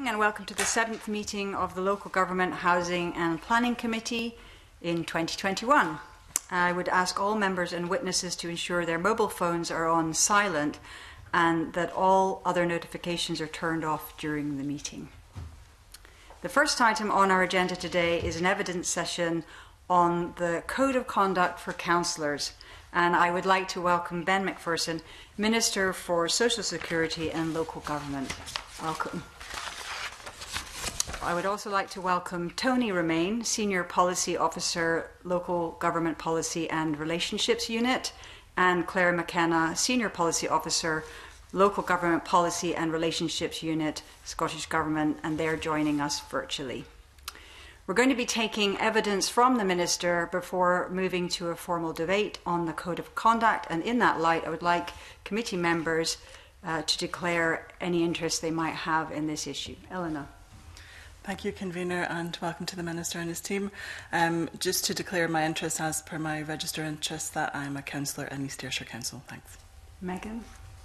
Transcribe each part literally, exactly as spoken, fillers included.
And welcome to the seventh meeting of the Local Government Housing and Planning Committee in twenty twenty-one. I would ask all members and witnesses to ensure their mobile phones are on silent and that all other notifications are turned off during the meeting. The first item on our agenda today is an evidence session on the Code of Conduct for Councillors, and I would like to welcome Ben Macpherson, Minister for Social Security and Local Government. Welcome. I would also like to welcome Tony Romain, Senior Policy Officer, Local Government Policy and Relationships Unit, and Claire McKenna, Senior Policy Officer, Local Government Policy and Relationships Unit, Scottish Government, and they're joining us virtually. We're going to be taking evidence from the Minister before moving to a formal debate on the Code of Conduct, and in that light I would like committee members uh, to declare any interest they might have in this issue. Eleanor. Thank you, Convener, and welcome to the Minister and his team. Um, just to declare my interest as per my register interest that I'm a councillor in East Ayrshire Council. Thanks. Megan.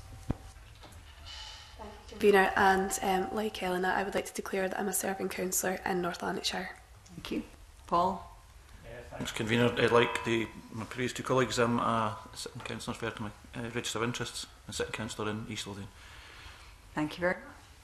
Thank you, Convener, and um, like Eleanor, I would like to declare that I'm a serving councillor in North Lanarkshire. Thank you. Paul. Uh, thanks, Convener. Uh, like the, my previous two colleagues, I'm a sitting councillor fair to my uh, register of interests, and sitting councillor in East Lothian. Thank you very much.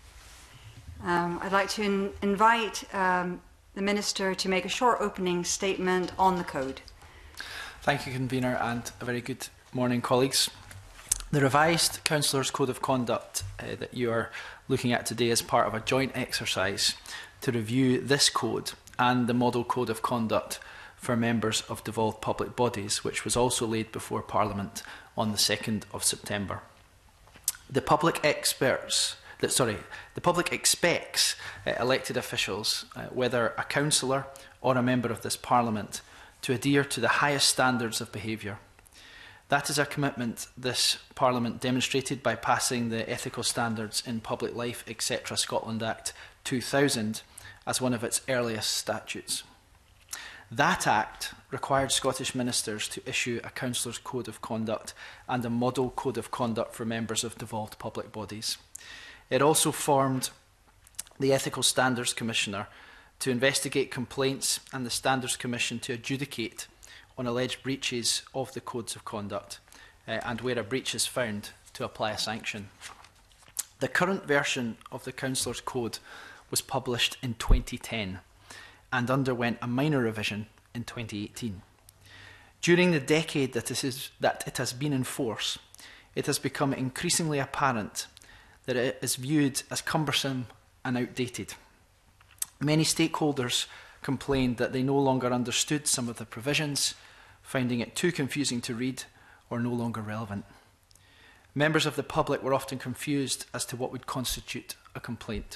Um, I'd like to in invite um, the Minister to make a short opening statement on the Code. Thank you, Convener, and a very good morning, colleagues. The revised Councillors' Code of Conduct uh, that you are looking at today is part of a joint exercise to review this code and the Model Code of Conduct for members of devolved public bodies, which was also laid before Parliament on the second of September. The public experts That, sorry, the public expects uh, elected officials, uh, whether a councillor or a member of this Parliament, to adhere to the highest standards of behaviour. That is a commitment this Parliament demonstrated by passing the Ethical Standards in Public Life, et cetera Scotland Act two thousand as one of its earliest statutes. That Act required Scottish ministers to issue a Councillors' Code of Conduct and a Model Code of Conduct for members of devolved public bodies. It also formed the Ethical Standards Commissioner to investigate complaints and the Standards Commission to adjudicate on alleged breaches of the codes of conduct uh, and where a breach is found to apply a sanction. The current version of the Councillors' Code was published in twenty ten and underwent a minor revision in twenty eighteen. During the decade that it, is, that it has been in force, it has become increasingly apparent that it is viewed as cumbersome and outdated. Many stakeholders complained that they no longer understood some of the provisions, finding it too confusing to read or no longer relevant. Members of the public were often confused as to what would constitute a complaint.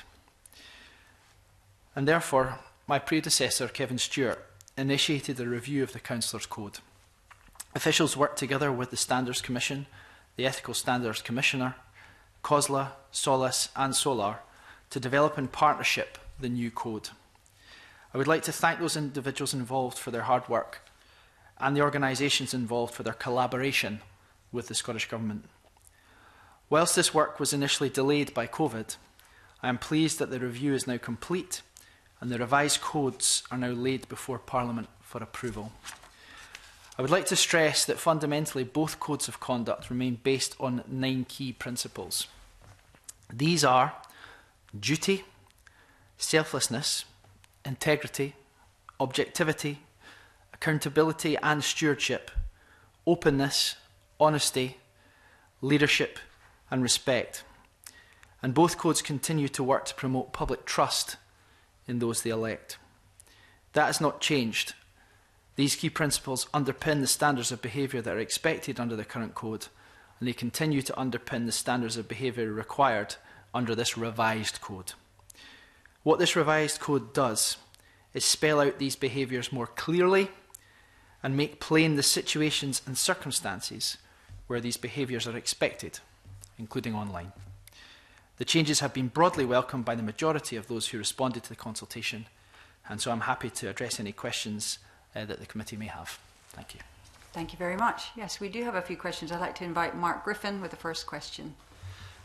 And therefore, my predecessor, Kevin Stewart, initiated a review of the Councillors' Code. Officials worked together with the Standards Commission, the Ethical Standards Commissioner, COSLA, SOLAS and SOLAR to develop in partnership the new code. I would like to thank those individuals involved for their hard work and the organisations involved for their collaboration with the Scottish Government. Whilst this work was initially delayed by COVID, I am pleased that the review is now complete and the revised codes are now laid before Parliament for approval. I would like to stress that fundamentally both codes of conduct remain based on nine key principles. These are duty, selflessness, integrity, objectivity, accountability and stewardship, openness, honesty, leadership and respect. And both codes continue to work to promote public trust in those they elect. That has not changed. These key principles underpin the standards of behaviour that are expected under the current code, and they continue to underpin the standards of behaviour required under this revised code. What this revised code does is spell out these behaviours more clearly and make plain the situations and circumstances where these behaviours are expected, including online. The changes have been broadly welcomed by the majority of those who responded to the consultation, and so I'm happy to address any questions uh, that the committee may have. Thank you. Thank you very much. Yes, we do have a few questions. I'd like to invite Mark Griffin with the first question.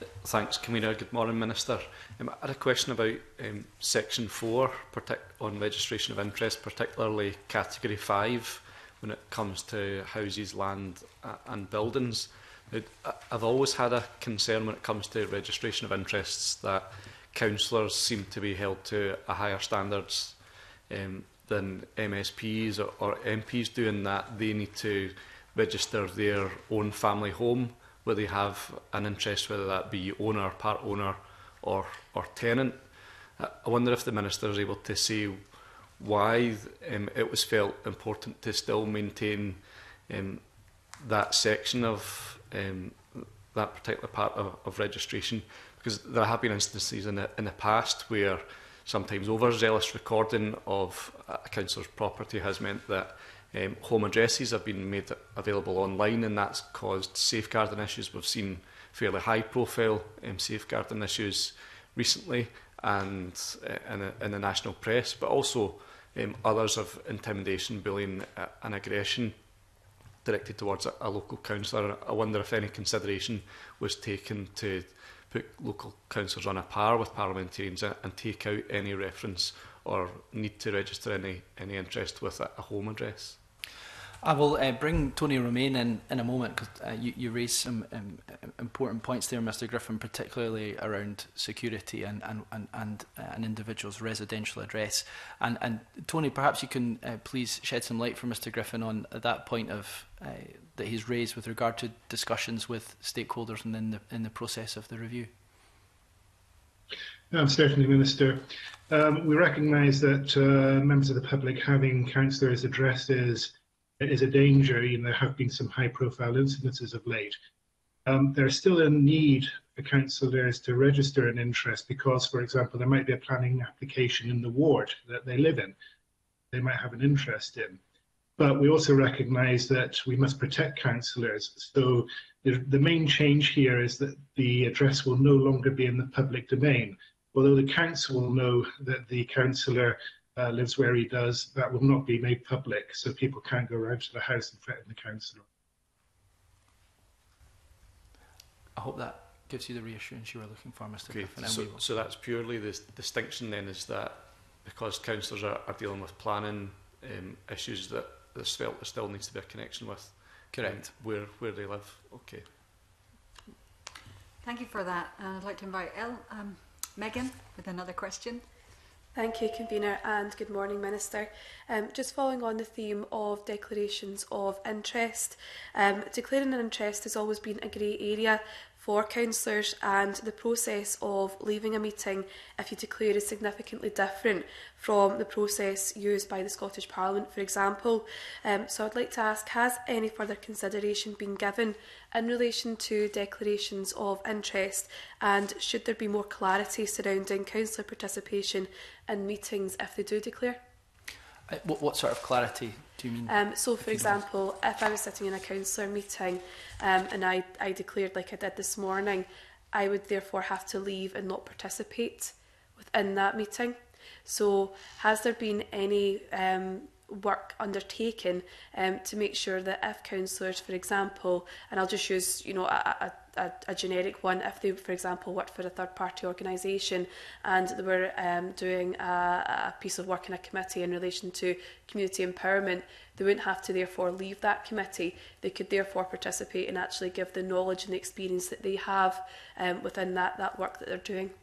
Thanks, Convener. Good morning, Minister. Um, I had a question about um, Section four on registration of interest, particularly Category five, when it comes to houses, land uh, and buildings. Now, I've always had a concern when it comes to registration of interests that councillors seem to be held to a higher standards um, than M S Ps or, or M Ps do, in that they need to register their own family home where they have an interest, whether that be owner, part owner or, or tenant. I wonder if the Minister is able to say why um, it was felt important to still maintain um, that section of um, that particular part of, of registration, because there have been instances in the, in the past where sometimes overzealous recording of a councillor's property has meant that Um, home addresses have been made available online, and that's caused safeguarding issues. We've seen fairly high-profile um, safeguarding issues recently, and uh, in, the, in the national press, but also um, others of intimidation, bullying, uh, and aggression directed towards a, a local councillor. I wonder if any consideration was taken to put local councillors on a par with parliamentarians and, and take out any reference or need to register any any interest with a, a home address. I will uh, bring Tony Romain in in a moment, because uh, you, you raised some um, important points there, Mr Griffin, particularly around security and, and, and, and uh, an individual's residential address. And, and Tony, perhaps you can uh, please shed some light for Mr Griffin on that point of uh, that he's raised with regard to discussions with stakeholders and in the, in the process of the review. Um, certainly, Minister. Um, we recognise that uh, members of the public having councillors' addresses is a danger. You know, there have been some high-profile incidences of late. Um, there's still a need for councillors to register an interest because, for example, there might be a planning application in the ward that they live in. They might have an interest in. But we also recognise that we must protect councillors. So the, the main change here is that the address will no longer be in the public domain. Although the council will know that the councillor uh, lives where he does, that will not be made public, so people can't go around to the house and threaten the councillor. I hope that gives you the reassurance you were looking for, Mr Great. Griffin. So, so that's purely the distinction then, is that because councillors are, are dealing with planning um, issues, that there still, there still needs to be a connection with Correct. Um, where, where they live. Okay. Thank you for that. And I'd like to invite El, um, Megan with another question. Thank you, Convener, and good morning, Minister. Um, just following on the theme of declarations of interest, um, declaring an interest has always been a grey area for councillors, and the process of leaving a meeting if you declare is significantly different from the process used by the Scottish Parliament, for example. Um, so I'd like to ask, has any further consideration been given in relation to declarations of interest, and should there be more clarity surrounding councillor participation in meetings if they do declare? Uh, what, what sort of clarity do you mean? Um, so, for example, if I was sitting in a councillor meeting um, and I, I declared like I did this morning, I would therefore have to leave and not participate within that meeting. So, has there been any um, work undertaken um, to make sure that if councillors, for example, and I'll just use, you know, a, a, a generic one, if they, for example, worked for a third-party organisation and they were um, doing a, a piece of work in a committee in relation to community empowerment, they wouldn't have to therefore leave that committee. They could therefore participate and actually give the knowledge and the experience that they have um, within that, that work that they're doing.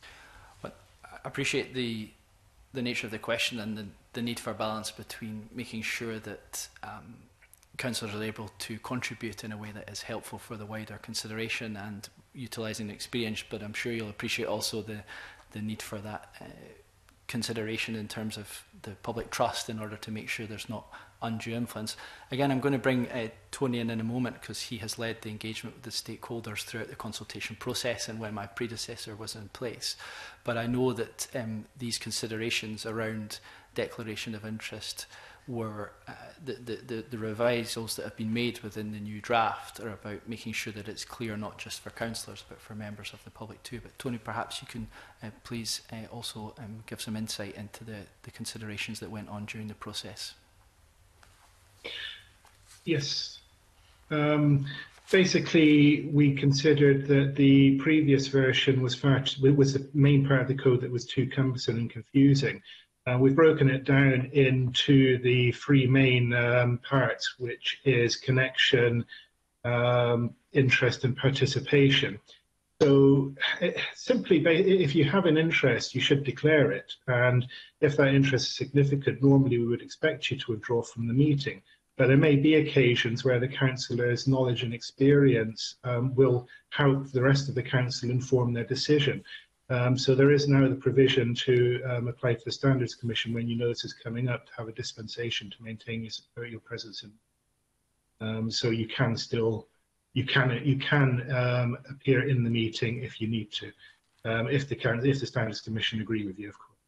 But I appreciate the the nature of the question and the, the need for balance between making sure that um, councillors are able to contribute in a way that is helpful for the wider consideration and utilising the experience, but I'm sure you'll appreciate also the, the need for that uh, consideration in terms of the public trust in order to make sure there's not undue influence. Again, I'm going to bring uh, Tony in in a moment because he has led the engagement with the stakeholders throughout the consultation process and when my predecessor was in place. But I know that um, these considerations around declaration of interest were uh, the, the, the, the revisals that have been made within the new draft are about making sure that it's clear not just for councillors but for members of the public too. But Tony, perhaps you can uh, please uh, also um, give some insight into the, the considerations that went on during the process. Yes. Um, basically, we considered that the previous version was far, was the main part of the code that was too cumbersome and confusing. Uh, we've broken it down into the three main um, parts, which is connection, um, interest, and participation. So it, simply, if you have an interest, you should declare it. And if that interest is significant, normally we would expect you to withdraw from the meeting. But there may be occasions where the councillor's knowledge and experience um, will help the rest of the council inform their decision. Um, so there is now the provision to um, apply to the Standards Commission when you know this is coming up to have a dispensation to maintain your, your presence in. Um, so you can still, you can you can um, appear in the meeting if you need to, um, if the if the Standards Commission agree with you, of course.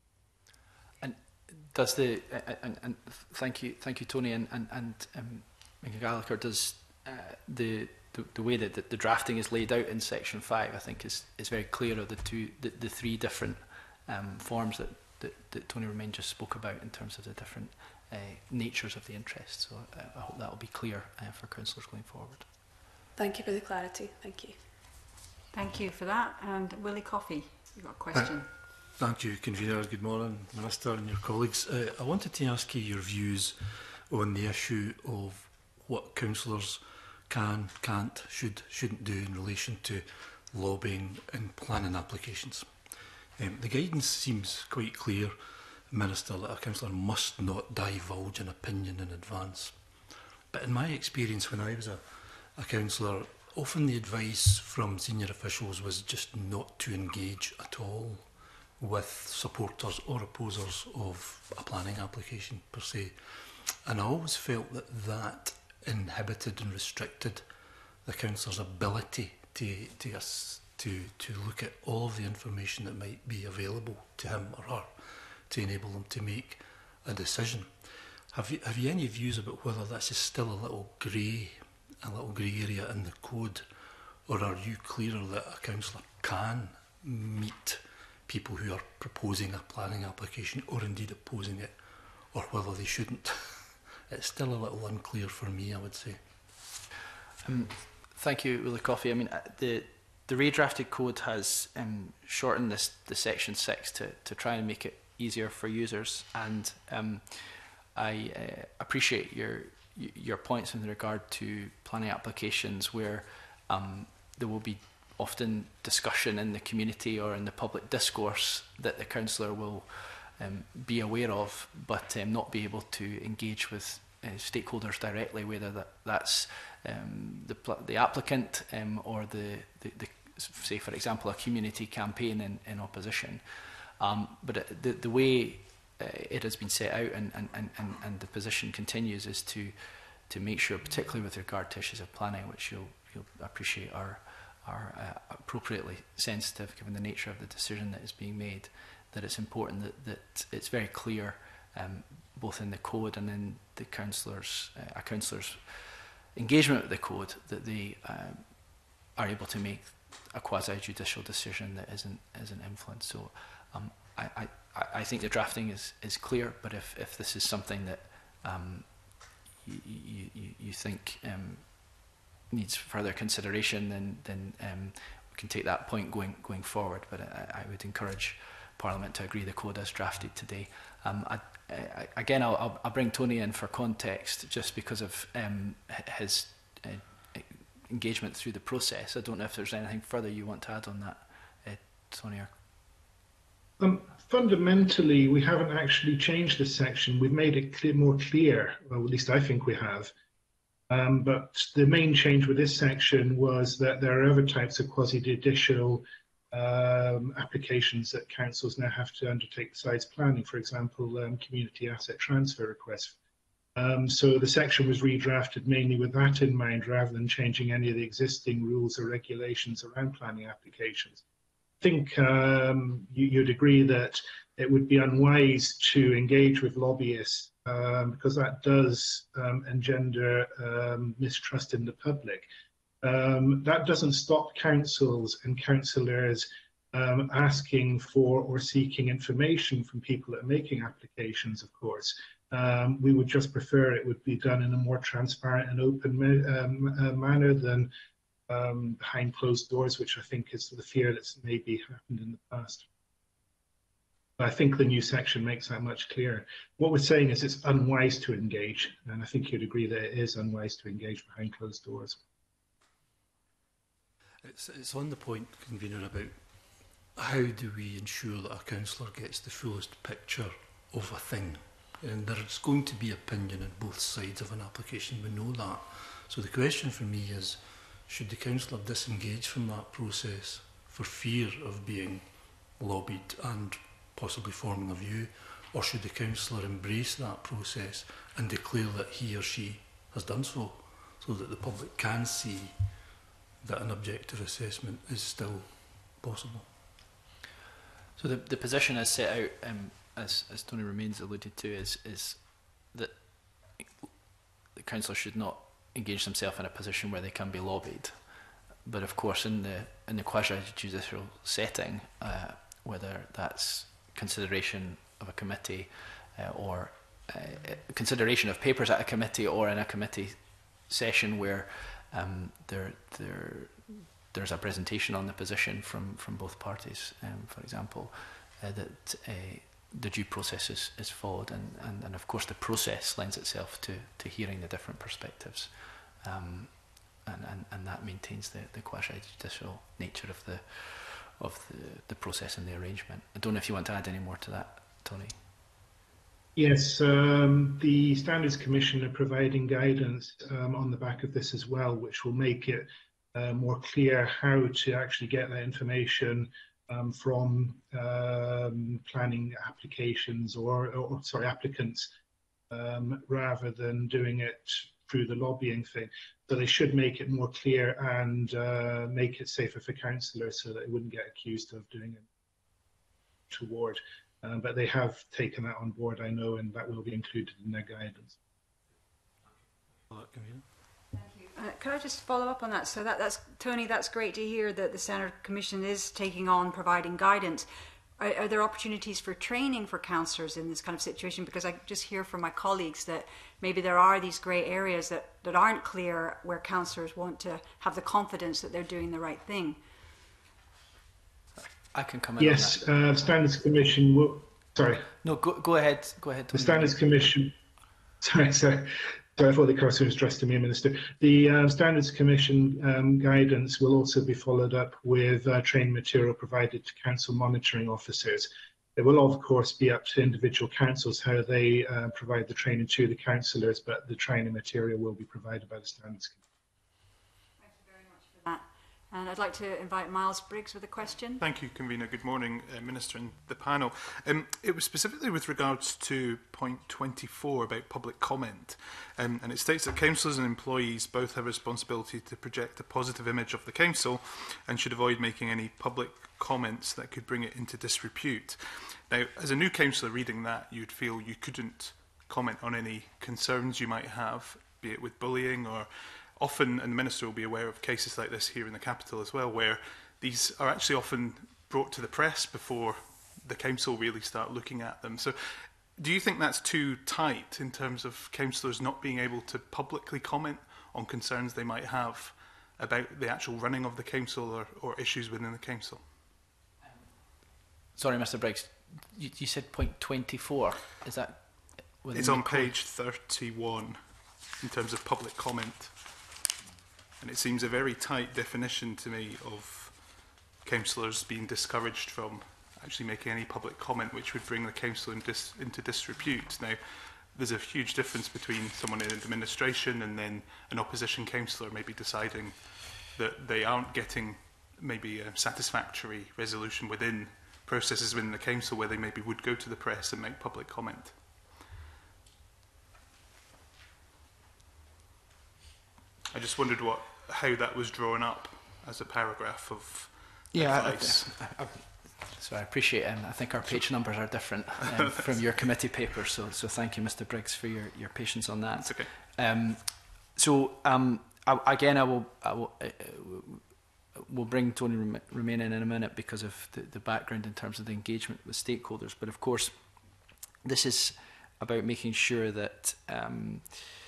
And does the and, and thank you thank you Tony and and, and um, Michael Gallagher, does uh, the The, the way that the, the drafting is laid out in section five, I think, is is very clear of the two, the, the three different um, forms that, that that Tony Romain just spoke about in terms of the different uh, natures of the interest. So uh, I hope that will be clear uh, for councillors going forward. Thank you for the clarity. Thank you. Thank you for that. And Willie Coffey, you've got a question. Uh, thank you, Convener. Good morning, Minister and your colleagues. Uh, I wanted to ask you your views on the issue of what councillors can, can't, should, shouldn't do in relation to lobbying and planning applications. Um, the guidance seems quite clear, Minister, that a councillor must not divulge an opinion in advance. But in my experience when I was a, a councillor, often the advice from senior officials was just not to engage at all with supporters or opposers of a planning application per se. And I always felt that that inhibited and restricted the councillor's ability to to us to to look at all of the information that might be available to him or her to enable them to make a decision. Have you have you any views about whether this is still a little grey, a little grey area in the code, or are you clearer that a councillor can meet people who are proposing a planning application or indeed opposing it, or whether they shouldn't? It's still a little unclear for me, I would say. Um, thank you, Willie Coffey. I mean, uh, the the redrafted code has um, shortened this the section six to to try and make it easier for users, and um, I uh, appreciate your your points in regard to planning applications where um, there will be often discussion in the community or in the public discourse that the councillor will Um, be aware of, but um, not be able to engage with uh, stakeholders directly, whether that, that's um, the, the applicant um, or the, the, the, say for example, a community campaign in, in opposition. Um, but uh, the, the way uh, it has been set out and, and, and, and the position continues is to to make sure, particularly with regard to issues of planning, which you'll, you'll appreciate are, are uh, appropriately sensitive given the nature of the decision that is being made, that it's important that, that it's very clear, um, both in the code and in the councillors, uh, a councillor's engagement with the code, that they um, are able to make a quasi-judicial decision that isn't isn't influenced. So um, I, I, I think the drafting is is clear, but if if this is something that um, you, you you think um, needs further consideration, then then um, we can take that point going going forward. But I, I would encourage Parliament to agree the code as drafted today. Um, I, I, again, I'll, I'll, I'll bring Tony in for context just because of um, his uh, engagement through the process. I don't know if there's anything further you want to add on that, uh, Tony. Or... Um, fundamentally, we haven't actually changed this section. We've made it clear, more clear, well, at least I think we have. Um, but the main change with this section was that there are other types of quasi-judicial Um, applications that councils now have to undertake besides planning, for example, um, community asset transfer requests. Um, so the section was redrafted mainly with that in mind rather than changing any of the existing rules or regulations around planning applications. I think um, you, you'd agree that it would be unwise to engage with lobbyists um, because that does um, engender um, mistrust in the public. Um, that doesn't stop councils and councillors um, asking for or seeking information from people that are making applications, of course. Um, we would just prefer it would be done in a more transparent and open um, uh, manner than um, behind closed doors, which I think is the fear that's maybe happened in the past. But I think the new section makes that much clearer. What we're saying is it's unwise to engage, and I think you'd agree that it is unwise to engage behind closed doors. It's, it's on the point, Convener, about how do we ensure that a councillor gets the fullest picture of a thing. And there's going to be opinion on both sides of an application, we know that. So the question for me is, should the councillor disengage from that process for fear of being lobbied and possibly forming a view, or should the councillor embrace that process and declare that he or she has done so, so that the public can see that an objective assessment is still possible? So the, the position is set out, um, as, as Tony Remains alluded to, is, is that the councillor should not engage themselves in a position where they can be lobbied. But of course, in the in the quasi-judicial setting, uh, whether that's consideration of a committee uh, or uh, consideration of papers at a committee, or in a committee session where um, there there there's a presentation on the position from from both parties, um, for example, uh, that uh, the due process is, is followed, and, and and of course the process lends itself to to hearing the different perspectives, um, and, and and that maintains the the quasi-judicial nature of the of the the process and the arrangement. I don't know if you want to add any more to that, Tony. Yes, um, the Standards Commission are providing guidance um, on the back of this as well, which will make it uh, more clear how to actually get that information um, from um, planning applications or, or sorry, applicants, um, rather than doing it through the lobbying thing. So they should make it more clear and uh, make it safer for councillors so that they wouldn't get accused of doing it toward. Um, but they have taken that on board, I know, and that will be included in their guidance. Thank you. Uh, could I just follow up on that? So that, that's Tony, that's great to hear that the Standard Commission is taking on providing guidance. Are, are there opportunities for training for councillors in this kind of situation? Because I just hear from my colleagues that maybe there are these grey areas that, that aren't clear, where councillors want to have the confidence that they're doing the right thing. I can come in. Yes, on that. uh, Standards Commission will. Sorry. No, go go ahead. Go ahead. Tony. The Standards Commission. Sorry, sorry. So I thought the question was addressed to me, Minister. The uh, Standards Commission um, guidance will also be followed up with uh, training material provided to council monitoring officers. It will, of course, be up to individual councils how they uh, provide the training to the councillors, but the training material will be provided by the Standards Commission. Thank you very much for that. And I'd like to invite Miles Briggs with a question. Thank you, Convener. Good morning, uh, Minister and the panel. Um, it was specifically with regards to point twenty-four about public comment. Um, and it states that councillors and employees both have a responsibility to project a positive image of the council and should avoid making any public comments that could bring it into disrepute. Now, as a new councillor reading that, you'd feel you couldn't comment on any concerns you might have, be it with bullying or... Often, and the Minister will be aware of cases like this here in the capital as well, where these are actually often brought to the press before the council really start looking at them. So do you think that's too tight in terms of councillors not being able to publicly comment on concerns they might have about the actual running of the council or, or issues within the council? Sorry, Mr Briggs, you, you said point twenty-four. Is that... It's on page thirty-one in terms of public comment. And it seems a very tight definition to me of councillors being discouraged from actually making any public comment which would bring the council in dis into disrepute. Now, there's a huge difference between someone in administration and then an opposition councillor maybe deciding that they aren't getting maybe a satisfactory resolution within processes within the council where they maybe would go to the press and make public comment. I just wondered what how that was drawn up as a paragraph of yeah, advice. I, I, I, so I appreciate it. Um, I think our page numbers are different um, from your committee paper, so so thank you, Mr Briggs, for your, your patience on that. That's okay. Um, so um, I, again, I will I will uh, we'll bring Tony Remain in in a minute because of the, the background in terms of the engagement with stakeholders. But of course, this is about making sure that um,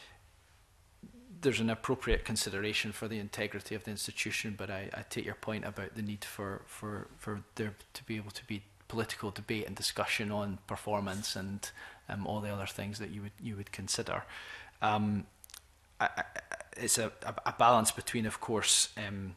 there's an appropriate consideration for the integrity of the institution, but I, I take your point about the need for, for, for there to be able to be political debate and discussion on performance and um, all the other things that you would you would consider. Um, I, I, it's a, a, a balance between, of course, um,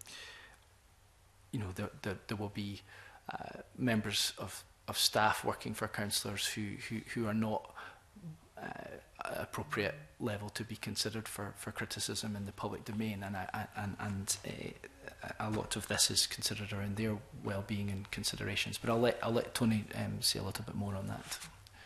you know, there, there, there will be uh, members of, of staff working for councillors who, who, who are not uh, appropriate level to be considered for, for criticism in the public domain, and I, I, and, and uh, a lot of this is considered around their well-being and considerations. But I'll let I'll let Tony um, say a little bit more on that.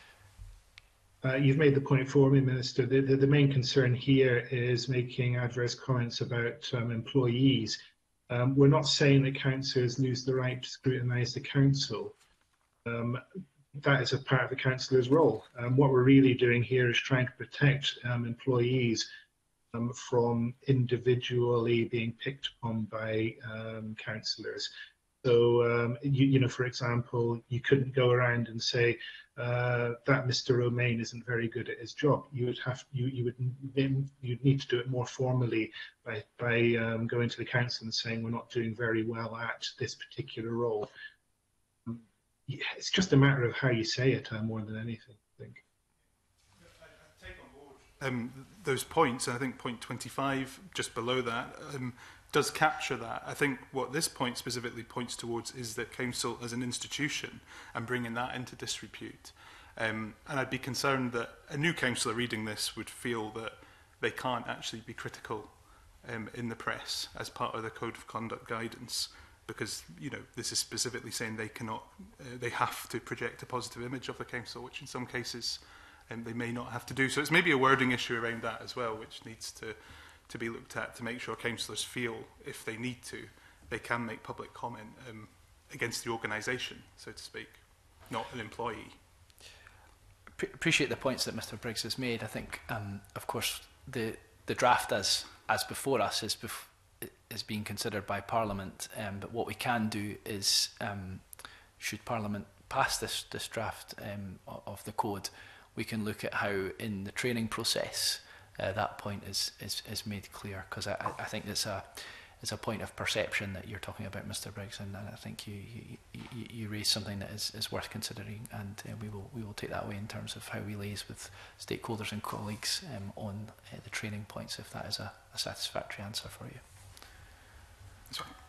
Uh, you've made the point for me, Minister. The, the, the main concern here is making adverse comments about um, employees. Um, we're not saying that councillors lose the right to scrutinise the council. Um, that is a part of the councillor's role. Um, what we're really doing here is trying to protect um, employees um, from individually being picked upon by um, councillors. So, um, you, you know, for example, you couldn't go around and say uh, that Mister Romain isn't very good at his job. You would have, you, you would, you'd need to do it more formally by by um, going to the council and saying we're not doing very well at this particular role. Um, it's just a matter of how you say it, uh, more than anything, I think. I take on board um, those points, and I think point twenty-five, just below that, um, does capture that. I think what this point specifically points towards is that council as an institution and bringing that into disrepute. Um, and I'd be concerned that a new councillor reading this would feel that they can't actually be critical um, in the press as part of the Code of Conduct guidance, because, you know, this is specifically saying they cannot, uh, they have to project a positive image of the council, which in some cases um, they may not have to do. So it's maybe a wording issue around that as well, which needs to to be looked at to make sure councillors feel, if they need to, they can make public comment um, against the organisation, so to speak, not an employee. Pre appreciate the points that Mr Briggs has made. I think, um, of course, the the draft as as before us is bef is being considered by Parliament. Um, but what we can do is, um, should Parliament pass this this draft um, of the code, we can look at how in the training process Uh, that point is, is, is made clear, because I, I think it's a, it's a point of perception that you're talking about, Mr Briggs, and, and I think you, you, you, you raise something that is, is worth considering, and uh, we will we will take that away in terms of how we liaise with stakeholders and colleagues um, on uh, the training points, if that is a, a satisfactory answer for you. That's right.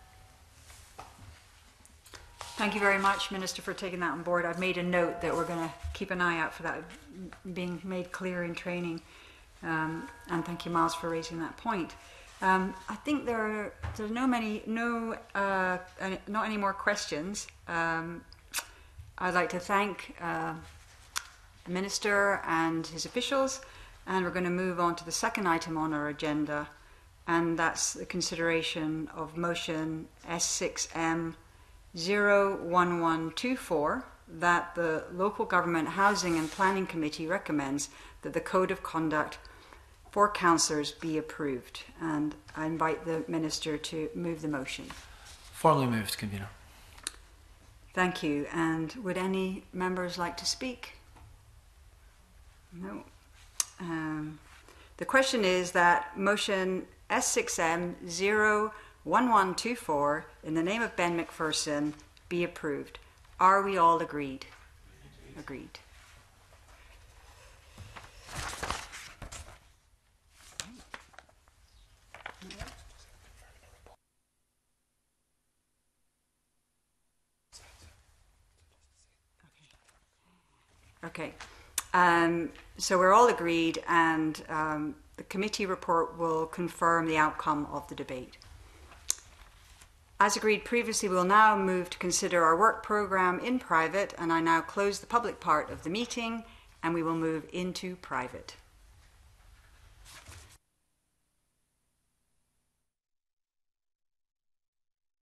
Thank you very much, Minister, for taking that on board. I've made a note that we're going to keep an eye out for that being made clear in training. Um, and thank you, Miles, for raising that point. Um, I think there are there's no many no uh, any, not any more questions. Um, I'd like to thank uh, the Minister and his officials, and we're going to move on to the second item on our agenda, and that's the consideration of motion S six M zero one one two four, that the Local Government Housing and Planning Committee recommends that the Code of Conduct for councillors be approved. And I invite the Minister to move the motion. Formally moved, Convener. Thank you. And would any members like to speak? No. Um, the question is that motion S six M zero one one two four in the name of Ben McPherson be approved. Are we all agreed? Agreed. Okay, um, so we're all agreed, and um, the committee report will confirm the outcome of the debate. As agreed previously, we'll now move to consider our work programme in private, and I now close the public part of the meeting, and we will move into private.